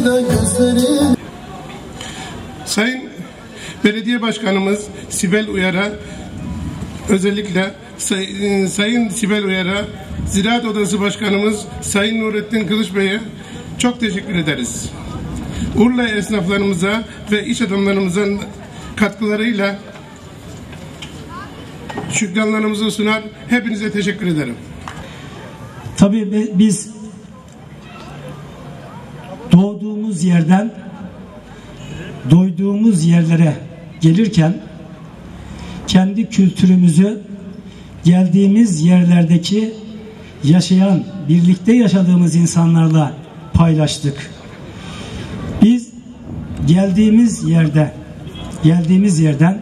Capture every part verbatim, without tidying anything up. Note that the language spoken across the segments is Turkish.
Sayın Belediye Başkanımız Sibel Uyar'a, özellikle say, Sayın Sibel Uyar'a, Ziraat Odası Başkanımız Sayın Nurettin Kılıç Bey'e çok teşekkür ederiz. Urla esnaflarımıza ve iş adamlarımızın katkılarıyla şükranlarımızı sunar. Hepinize teşekkür ederim. Tabii biz doğduğumuz yerden doyduğumuz yerlere gelirken kendi kültürümüzü geldiğimiz yerlerdeki yaşayan, birlikte yaşadığımız insanlarla paylaştık. Biz geldiğimiz yerde, geldiğimiz yerden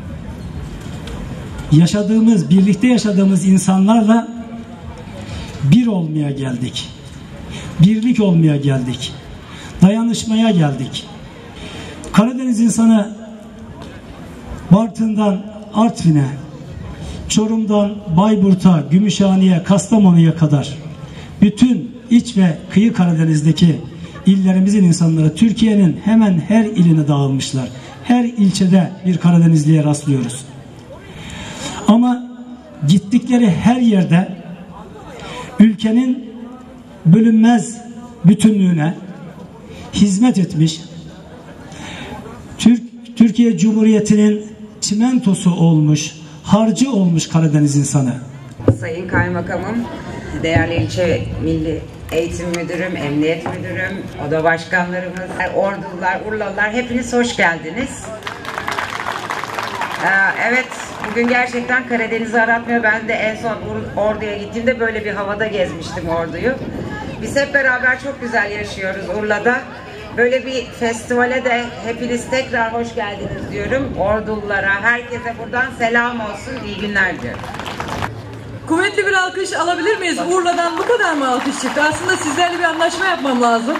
yaşadığımız, birlikte yaşadığımız insanlarla bir olmaya geldik. Birlik olmaya geldik. Dayanışmaya geldik. Karadeniz insanı Bartın'dan Artvin'e, Çorum'dan Bayburt'a, Gümüşhane'ye, Kastamonu'ya kadar bütün iç ve kıyı Karadeniz'deki illerimizin insanları Türkiye'nin hemen her iline dağılmışlar. Her ilçede bir Karadenizli'ye rastlıyoruz. Ama gittikleri her yerde ülkenin bölünmez bütünlüğüne hizmet etmiş, Türk, Türkiye Cumhuriyeti'nin çimentosu olmuş, harcı olmuş Karadeniz insanı. Sayın Kaymakamım, değerli ilçe Milli Eğitim Müdürüm, Emniyet Müdürüm, oda başkanlarımız, Ordulular, Urlalılar, hepiniz hoş geldiniz. Ee, evet, bugün gerçekten Karadeniz'i aratmıyor. Ben de en son Ordu'ya gittiğimde böyle bir havada gezmiştim Ordu'yu. Biz hep beraber çok güzel yaşıyoruz Urla'da. Böyle bir festivale de hepiniz tekrar hoş geldiniz diyorum. Ordululara, herkese buradan selam olsun, iyi günler diyorum. Kuvvetli bir alkış alabilir miyiz? Urla'dan bu kadar mı alkış çıktı? Aslında sizlerle bir anlaşma yapmam lazım.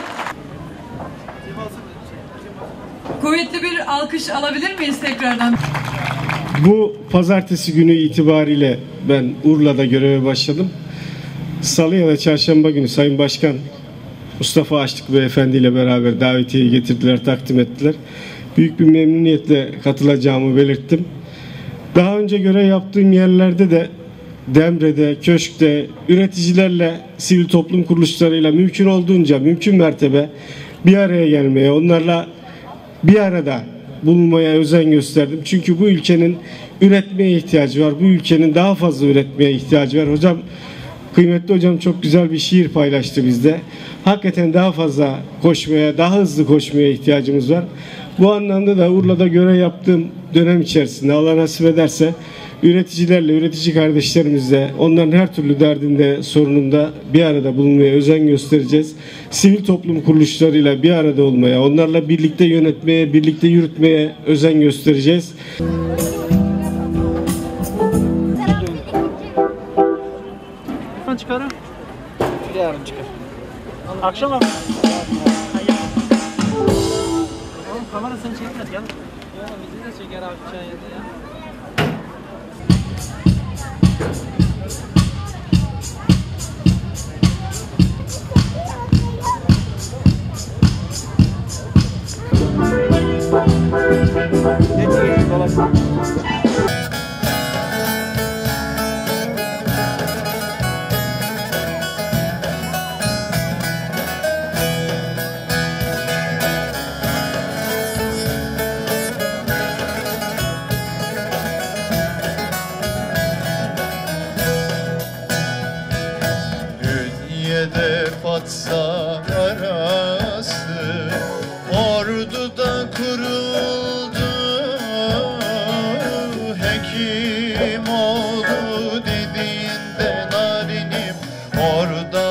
Kuvvetli bir alkış alabilir miyiz tekrardan? Bu pazartesi günü itibariyle ben Urla'da göreve başladım. Salı ya da çarşamba günü Sayın Başkan Mustafa Açlık Beyefendi ile beraber davetiyeyi getirdiler, takdim ettiler. Büyük bir memnuniyetle katılacağımı belirttim. Daha önce görev yaptığım yerlerde de Demre'de, Köşk'te üreticilerle, sivil toplum kuruluşlarıyla mümkün olduğunca, mümkün mertebe bir araya gelmeye, onlarla bir arada bulunmaya özen gösterdim. Çünkü bu ülkenin üretmeye ihtiyacı var. Bu ülkenin daha fazla üretmeye ihtiyacı var. Hocam, kıymetli hocam çok güzel bir şiir paylaştı bizde. Hakikaten daha fazla koşmaya, daha hızlı koşmaya ihtiyacımız var. Bu anlamda da Urla'da görev yaptığım dönem içerisinde Allah nasip ederse üreticilerle, üretici kardeşlerimizle, onların her türlü derdinde, sorununda bir arada bulunmaya özen göstereceğiz. Sivil toplum kuruluşlarıyla bir arada olmaya, onlarla birlikte yönetmeye, birlikte yürütmeye özen göstereceğiz. Lütfen çıkarın. Yarın çıkar. Akşam abi. Oğlum kamera seni çekmez, gel. Ya bizi de çeker abi çayda ya. Hedef atsa arası Ordu'da kuruldu, hekim oldu dediğinde narinim orada